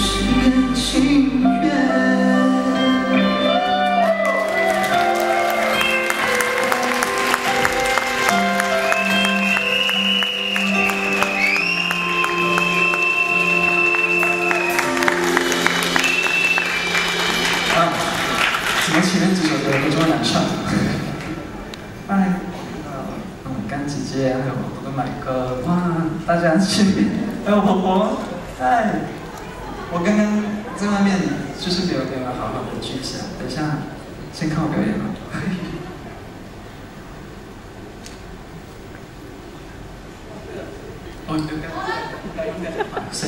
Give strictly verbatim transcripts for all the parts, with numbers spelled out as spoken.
心情愿。啊，怎么前面几首歌都这么难唱？哎，呃，嗯，干姐姐，还有我的麦克，哇，大家这边，还有婆婆，哎，我刚刚在外面就是没有没有好好的聚一下，等一下先看我表演吧。哦，对对，谁？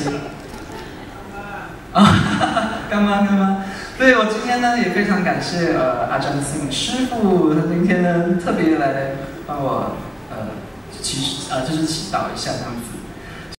啊，干妈干妈。对，我今天呢也非常感谢呃阿张信师傅，他今天呢特别来帮我呃祈呃就是祈祷一下这样子。